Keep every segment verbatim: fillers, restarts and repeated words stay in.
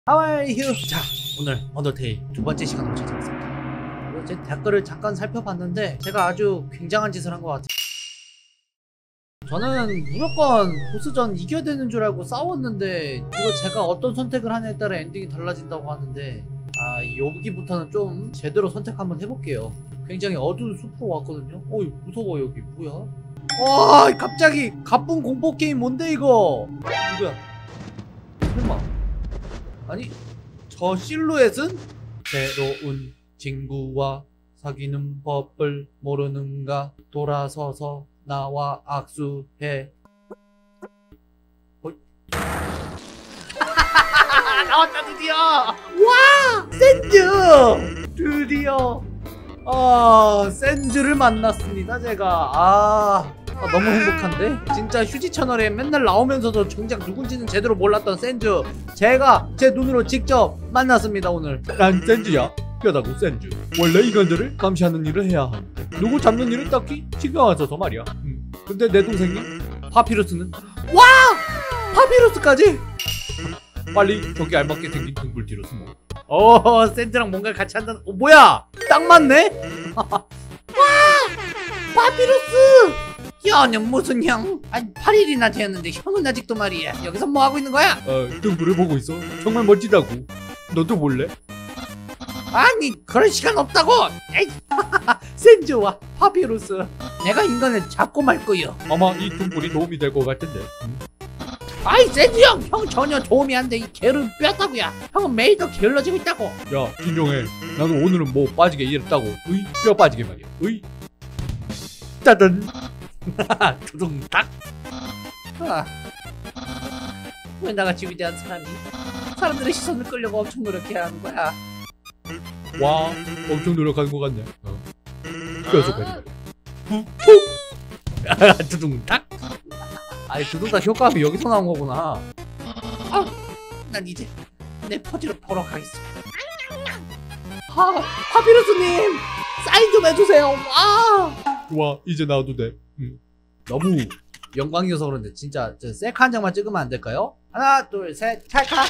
하와이 휴. 자, 오늘 언더테일 두 번째 시간으로 찾아왔습니다. 그리고 제 댓글을 잠깐 살펴봤는데 제가 아주 굉장한 짓을 한 것 같아요. 저는 무조건 보스전 이겨야 되는 줄 알고 싸웠는데 이거 제가 어떤 선택을 하냐에 따라 엔딩이 달라진다고 하는데, 아, 여기부터는 좀 제대로 선택 한번 해볼게요. 굉장히 어두운 숲으로 왔거든요. 어이, 무서워. 여기 뭐야? 와, 갑자기 가쁜 공포 게임 뭔데 이거? 누구야? 설마? 아니, 저 실루엣은? 새로운 친구와 사귀는 법을 모르는가? 돌아서서 나와 악수해. 어이? 나왔다 드디어! 와! 센즈! 드디어 아, 센즈를 만났습니다 제가. 아, 아 너무 행복한데? 진짜 휴지 채널에 맨날 나오면서도 정작 누군지는 제대로 몰랐던 센즈, 제가 제 눈으로 직접 만났습니다 오늘. 난 센즈야. 뼈다구 센즈. 원래 인간들을 감시하는 일을 해야 하는데 누구 잡는 일은 딱히 신경 안 써서 말이야. 음. 근데 내 동생이 파피루스는? 와! 파피루스까지? 빨리 저기 알맞게 생긴 동굴 뒤로 숨어. 어, 센즈랑 뭔가 같이 한다는. 어, 뭐야? 딱 맞네? 와! 파피루스! 야는 무슨 형? 아니 팔 일이나 되었는데 형은 아직도 말이야 여기서 뭐하고 있는 거야? 어, 동굴을 보고 있어. 정말 멋지다고. 너도 볼래? 아니 그럴 시간 없다고! 에이. 센즈와 파피루스, 내가 인간을 잡고 말 거요. 아마 이 동굴이 도움이 될 것 같은데. 음. 아이 센즈 형! 형 전혀 도움이 안 돼. 이 게으름 뼈다구야. 형은 매일 더 게을러지고 있다고. 야, 진정해. 나는 오늘은 뭐 빠지게 일했다고. 으이, 뼈 빠지게 말이야. 으이. 짜든. 두둥탁. 아. 왜 나같이 위대한 사람이 사람들의 시선을 끌려고 엄청 노력해야 하는 거야? 와, 엄청 노력하는 것 같네. 어. 뼈속까지 말이야. 푹! 두둥탁. 아니 두둥탁 효과음이 여기서 나온 거구나. 아, 난 이제 내 퍼즐을 보러 가겠어. 아, 파피루스님 사인 좀 해주세요. 와. 좋아, 이제 나와도 돼. 음. 너무 영광이어서 그런데 진짜 저 셀카 한 장만 찍으면 안 될까요? 하나 둘 셋 찰칵.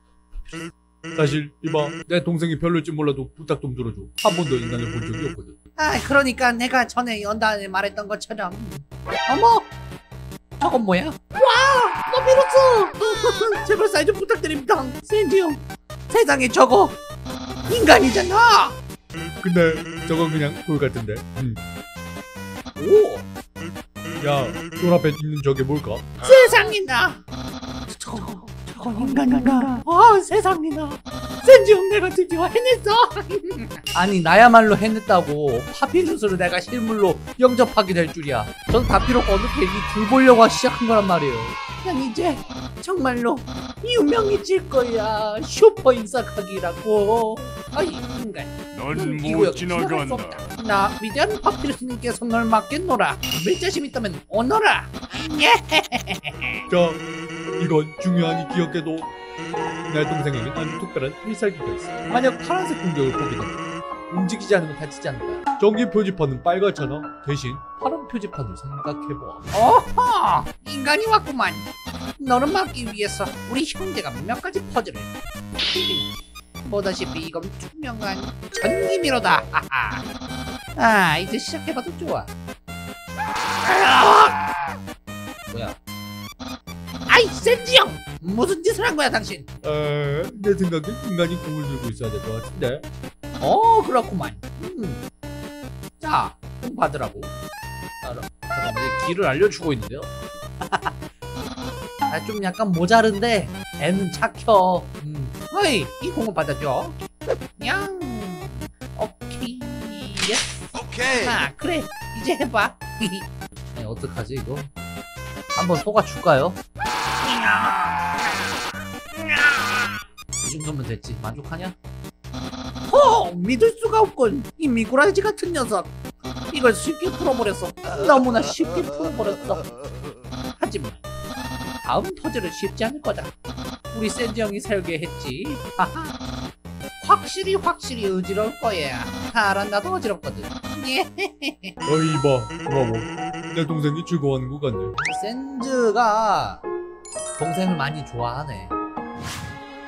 사실 이봐, 내 동생이 별로일 줄 몰라도 부탁 좀 들어줘. 한 번도 인간을 본 적이 없거든. 아, 그러니까 내가 전에 연단에 말했던 것처럼. 어머, 저건 뭐야? 와, 파피루스! 제발 사인 좀 부탁드립니다. 센즈 형, 세상에 저거 인간이잖아. 근데 저건 그냥 돌 같은데. 음. 오, 야, 돌 앞에 있는 저게 뭘까? 세상이나. 저거 저거 인간인가? 아, 세상이나. 센즈 형, 내가 드디어 해냈어. 아니 나야말로 해냈다고 파피루스를 내가 실물로 영접하게 될 줄이야. 전 다 필요 없고 어떻게 이둘 보려고 시작한 거란 말이에요. 난 이제 정말로 유명해질 거야. 슈퍼 인싸각이라고. 아이 인간, 넌 이 못 구역 지나갈 수 지나간다. 없다. 나 위대한 파피루스님께서 널 맡겠노라. 밀자심 있다면 오너라. 예. 자, 이건 중요하니 기억해도 내 동생에겐 아주 특별한 필살기가 있어. 만약 파란색 공격을 보게 되면 움직이지 않으면 다치지 않을 거야. 전기 표지판은 빨갛잖아. 대신 파란 표지판을 생각해봐. 어허, 인간이 왔구만. 너를 막기 위해서 우리 형제가 몇 가지 퍼즐을. 보다시피 이건 투명한 전기미로다. 하하. 아, 이제 시작해봐도 좋아. 뭐야? 아이 센즈 형, 무슨 짓을 한 거야 당신? 에, 내 생각엔 인간이 공을 들고 있어야 될 것 같은데. 어, 그렇구만. 음. 자, 공 받으라고. 아, 잠깐만, 이제 길을 알려주고 있는데요. 아, 좀 약간 모자른데 애는 착혀. 음. 어이, 이 공을 받아줘. 냥. 오케이. 예스. 오케이. 아, 그래. 이제 해봐. 아니, 어떡하지 이거? 한번 속아줄까요? 이 정도면 됐지. 만족하냐? 허! 믿을 수가 없군. 이 미꾸라지 같은 녀석. 이걸 쉽게 풀어버렸어. 너무나 쉽게 풀어버렸어. 하지만 다음 퍼즐은 쉽지 않을 거다. 우리 센즈 형이 설계했지. 하하. 확실히 확실히 어지러울 거야. 알아, 나도 어지럽거든. 예. 어이, 봐, 고마워. 내 동생이 즐거워하는 것 같네. 센즈가 동생을 많이 좋아하네.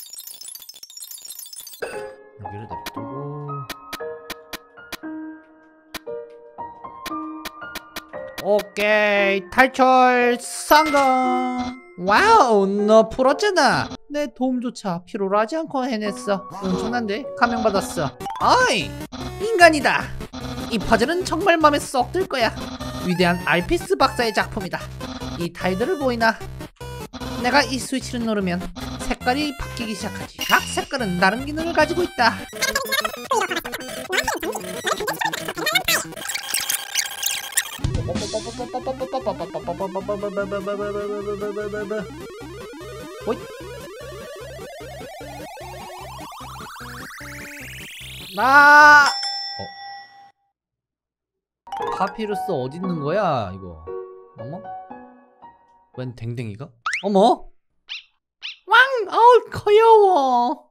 여기를 냅두고 오케이 탈출 성공. 와우 너 풀었잖아. 내 도움조차 필요로 하지 않고 해냈어. 엄청난데? 감명받았어. 어이 인간이다. 이 퍼즐은 정말 마음에 쏙 들 거야. 위대한 알피스 박사의 작품이다. 이 타일들을 보이나? 내가 이 스위치를 누르면 색깔이 바뀌기 시작하지. 각 색깔은 다른 기능을 가지고 있다. 호잇. 나 어? 파피루스 어디 있는 거야 이거? 어머? 웬 댕댕이가? 어머? 왕! 아우 커여워.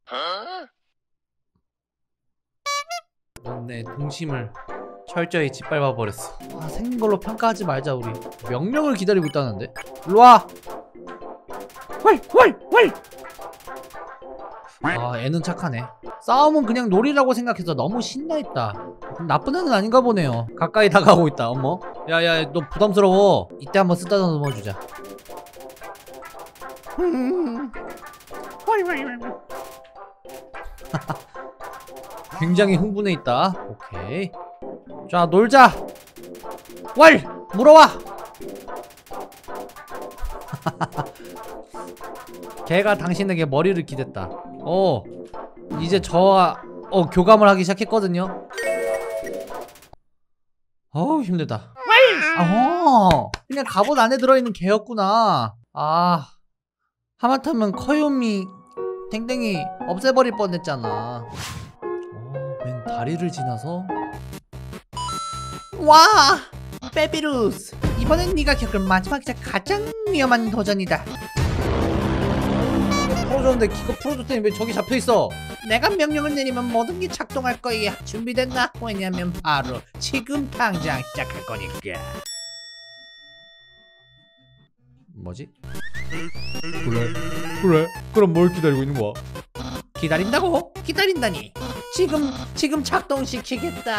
넌 내 동심을 철저히 짓밟아 버렸어. 아, 생긴 걸로 평가하지 말자. 우리 명령을 기다리고 있다는데. 일로와. 왈! 왈! 왈! 아 애는 착하네. 싸움은 그냥 놀이라고 생각해서 너무 신나했다. 나쁜 애는 아닌가 보네요. 가까이 다가오고 있다. 어머 야야 너 부담스러워. 이때 한번 쓰다가 넘어주자. 굉장히 흥분해 있다. 오케이 자 놀자. 왈! 물어와. 걔가 당신에게 머리를 기댔다. 어 이제 저와 어 교감을 하기 시작했거든요. 어우 힘들다. 어 그냥 갑옷 안에 들어있는 개였구나. 아 하마터면 커요미 댕댕이 없애버릴 뻔했잖아. 어, 맨 다리를 지나서 와 페비루스 이번엔 네가 겪을 마지막이자 가장 위험한 도전이다. 풀어줬는데 기껏 풀어줬더니 왜 저기 잡혀있어? 내가 명령을 내리면 모든 게 작동할 거야. 준비됐나? 왜냐면 바로 지금 당장 시작할 거니까. 뭐지? 그래 그래 그럼 뭘 기다리고 있는 거야? 기다린다고? 기다린다니. 지금 지금 작동시키겠다.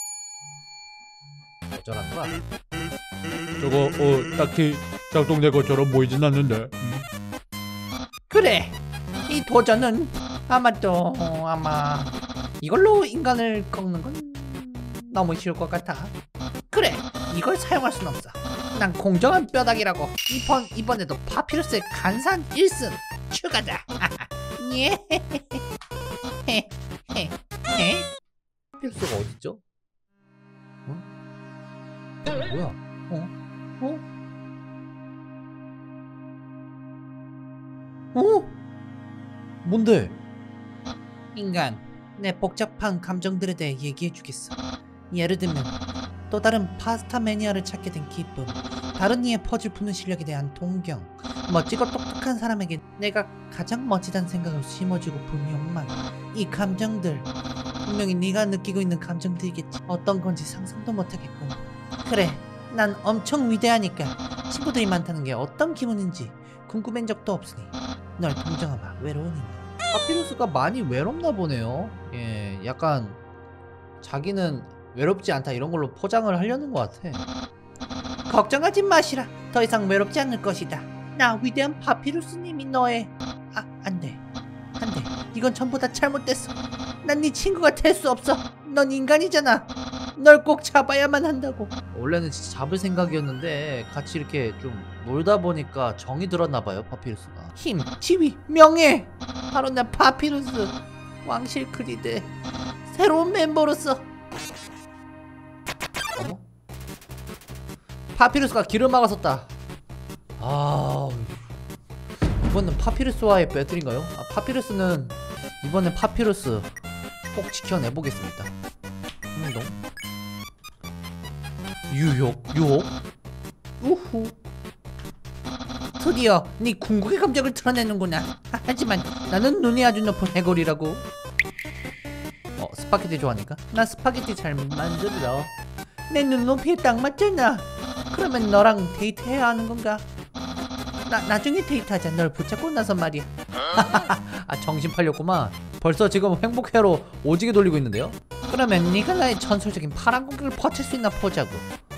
어쩌란 거야? 저거 어 딱히 작동된 것처럼 보이진 않는데. 음. 그래 이 도전은 아마도 아마 이걸로 인간을 꺾는 건 너무 쉬울 것 같아. 그래, 이걸 사용할 순 없어. 난 공정한 뼈다귀라고. 이번 이번에도 파피루스의 간산 일 승 추가다. 예. 파피루스가 어딨죠? 어? 뭐야? 어? 어? 어? 뭔데? 인간, 내 복잡한 감정들에 대해 얘기해주겠어. 예를 들면 또 다른 파스타 매니아를 찾게 된 기쁨, 다른 이의 퍼즐 푸는 실력에 대한 동경, 멋지고 똑똑한 사람에게 내가 가장 멋지다는 생각을 심어주고 픈 욕망. 이 감정들 분명히 네가 느끼고 있는 감정들이겠지. 어떤 건지 상상도 못하겠군. 그래, 난 엄청 위대하니까 친구들이 많다는 게 어떤 기분인지 궁금한 적도 없으니 널 동정하마. 외로운 인간. 파피루스가 많이 외롭나 보네요. 예, 약간 자기는 외롭지 않다 이런 걸로 포장을 하려는 것 같아. 걱정하지 마시라. 더 이상 외롭지 않을 것이다. 나 위대한 파피루스님이 너의 아, 안돼 안돼 이건 전부 다 잘못됐어. 난 네 친구가 될 수 없어. 넌 인간이잖아. 널 꼭 잡아야만 한다고. 원래는 진짜 잡을 생각이었는데 같이 이렇게 좀 놀다 보니까 정이 들었나봐요. 파피루스가 힘, 지위, 명예, 바로 나 파피루스 왕실 크리드의 새로운 멤버로서. 어머? 파피루스가 길을 막아섰다. 아, 이번엔 파피루스와의 배틀인가요? 아, 파피루스는 이번엔 파피루스 꼭 지켜내보겠습니다. 행동 유혹 유혹 우후. 드디어 네 궁극의 감정을 드러내는구나. 아, 하지만 나는 눈이 아주 높은 해골이라고. 어, 스파게티 좋아하니까? 나 스파게티 잘 만들어. 내 눈높이에 딱 맞잖아. 그러면 너랑 데이트해야 하는 건가? 나, 나중에 데이트하자. 널 붙잡고 나서 말이야. 아, 정신 팔렸구만. 벌써 지금 행복회로 오지게 돌리고 있는데요? 그러면 네가 나의 전설적인 파란 공격을 버틸 수 있나 보자고.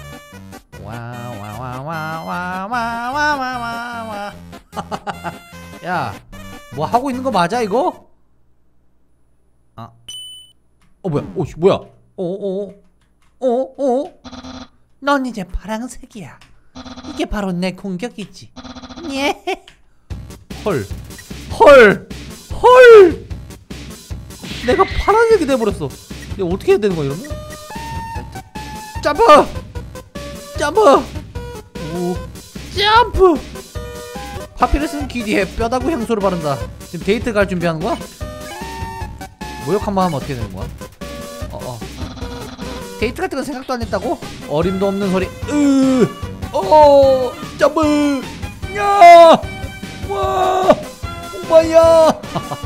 와와와와와와와와와. 야, 뭐 하고 있는 거 맞아 이거? 아, 어 뭐야? 오씨 뭐야? 어어어 어어? 넌 이제 파랑색이야. 이게 바로 내 공격이지. 예. 헐, 헐, 헐. 내가 파란색이 돼버렸어. 이거 어떻게 해야 되는 거야 이러면? 점프! 점프! 오, 점프! 파피루스는 귀 뒤에 뼈다구 향수를 바른다. 지금 데이트 갈 준비하는 거야? 모욕 한번 하면 어떻게 되는 거야? 어어. 데이트 같은 건 생각도 안 했다고? 어림도 없는 소리. 으, 어, 점프! 야! 와! 오마야!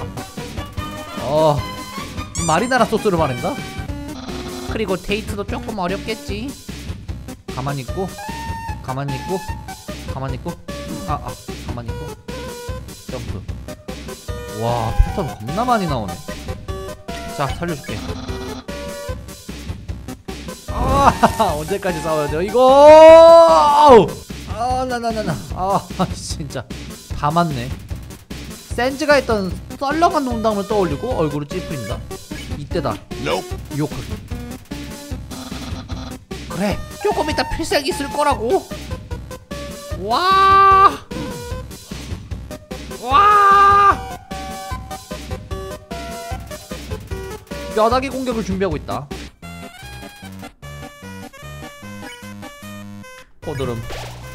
어, 마리나라 소스를 바른다? 그리고 데이트도 조금 어렵겠지. 가만히 있고, 가만히 있고, 가만히 있고, 아, 아, 가만히 있고, 점프. 와, 패턴 겁나 많이 나오네. 자, 살려줄게. 아, 언제까지 싸워야죠, 이거! 아, 나, 나, 나, 나. 아, 진짜. 다 맞네. 센즈가 했던 썰렁한 농담을 떠올리고 얼굴을 찌푸린다. 이때다. 유혹을. 그래, 조금 이따 필살기 쓸 거라고. 와, 와. 뼈다귀 공격을 준비하고 있다. 포드름.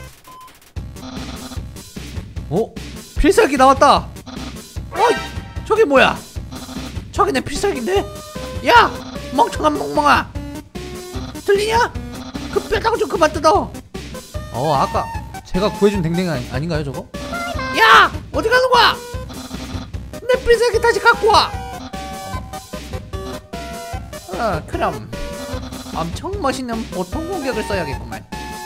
어? 필살기 나왔다. 어이, 저게 뭐야? 저게 내 필살기인데? 야, 멍청한 멍멍아, 들리냐? 그 뼈다귀 좀 그만 뜯어. 어, 아까 제가 구해준 댕댕이 아니, 아닌가요 저거? 야, 어디 가는 거야? 내 필살기 다시 갖고 와. 어, 그럼 엄청 멋있는 보통 공격을 써야겠구만.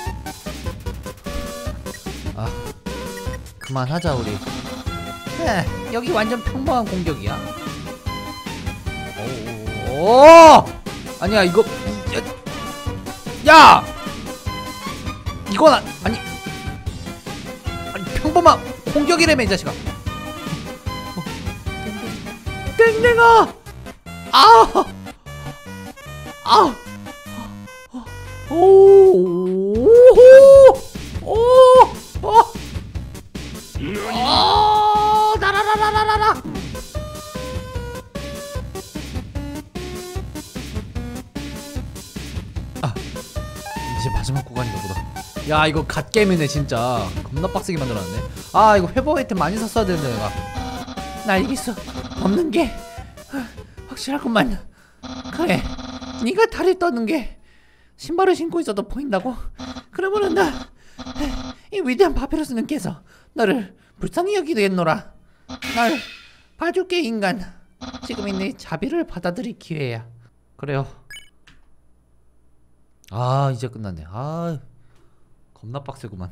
아, 그만하자 우리. 에, 여기 완전 평범한 공격이야. 오, 아니야 이거. 야, 이건 아, 아니 아니 평범한 공격이라며 이 자식아. 땡땡아! 아! 아! 오! 오! 오! 어! 나라라라라라! 아, 이제 마지막 구간인가 보다. 야, 이거 갓게임이네 진짜. 겁나 빡세게 만들어놨네. 아, 이거 회복 아이템 많이 샀어야 되는데 내가. 나 알겠어. 없는 게 확실하구만. 그래, 네가 다리 떠는 게 신발을 신고 있어도 보인다고? 그러면은 나 이 위대한 파피루스 님께서 너를 불쌍히 여기겠노라. 널 봐줄게 인간. 지금이 네 자비를 받아들일 기회야. 그래요. 아, 이제 끝났네. 아, 겁나 빡세구만.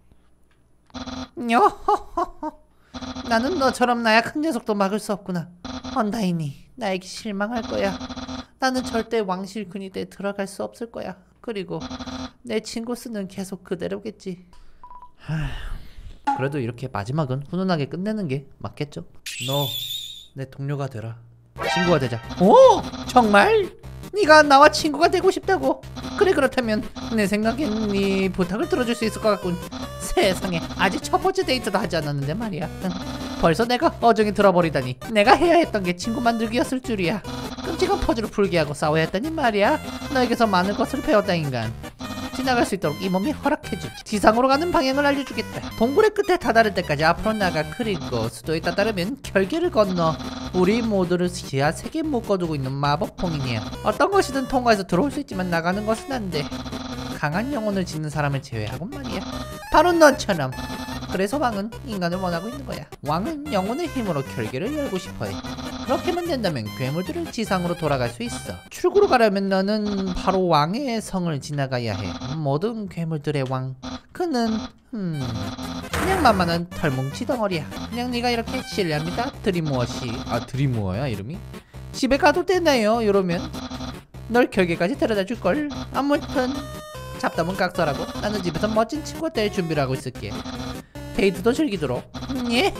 여호호호. 나는 너처럼 나약한 녀석도 막을 수 없구나. 언다이니 나에게 실망할 거야. 나는 절대 왕실 근위대에 들어갈 수 없을 거야. 그리고 내 친구 수는 계속 그대로겠지. 하... 그래도 이렇게 마지막은 훈훈하게 끝내는 게 맞겠죠? 너 내 동료가 되라. 친구가 되자. 오! 정말? 네가 나와 친구가 되고 싶다고? 그래, 그렇다면 내 생각엔 네 부탁을 들어줄 수 있을 것 같군. 세상에, 아직 첫 번째 데이트도 하지 않았는데 말이야. 벌써 내가 어정이 들어버리다니. 내가 해야 했던 게 친구 만들기였을 줄이야. 끔찍한 퍼즐을 풀게 하고 싸워야 했다니 말이야. 너에게서 많은 것을 배웠다 인간. 지나갈 수 있도록 이 몸이 허락해주지. 지상으로 가는 방향을 알려주겠다. 동굴의 끝에 다다를 때까지 앞으로 나가. 그리고 수도에 다다르면 결계를 건너 우리 모두를 지하 세계에 묶어두고 있는 마법봉이니야. 어떤 것이든 통과해서 들어올 수 있지만 나가는 것은 안 돼. 강한 영혼을 짓는 사람을 제외하곤 말이야. 바로 너처럼. 그래서 왕은 인간을 원하고 있는 거야. 왕은 영혼의 힘으로 결계를 열고 싶어해. 그렇게만 된다면 괴물들은 지상으로 돌아갈 수 있어. 출구로 가려면 너는 바로 왕의 성을 지나가야 해. 모든 괴물들의 왕. 그는 음 그냥 만만한 털뭉치 덩어리야. 그냥 네가 이렇게 실례합니다. 드리무어씨. 아, 드리무어야 이름이? 집에 가도 되나요? 이러면 널 결계까지 데려다 줄걸. 아무튼 잡담은 깍서라고. 나는 집에서 멋진 친구가 될 준비를 하고 있을게. 데이트도 즐기도록. 예.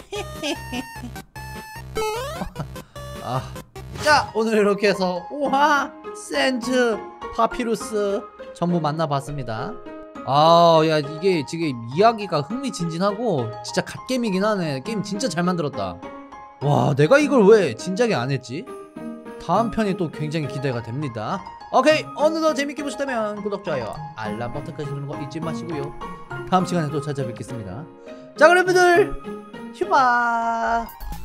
아, 자, 오늘 이렇게 해서 오하, 센트, 파피루스 전부 만나봤습니다. 아, 야, 이게 지금 이야기가 흥미진진하고 진짜 갓게임이긴 하네. 게임 진짜 잘 만들었다. 와, 내가 이걸 왜 진작에 안 했지? 다음 편이 또 굉장히 기대가 됩니다. 오케이, 오늘도 재밌게 보셨다면 구독, 좋아요, 알람 버튼까지 누르는 거 잊지 마시고요. 다음 시간에 또 찾아뵙겠습니다. 자, 그럼 여러분들 휴바.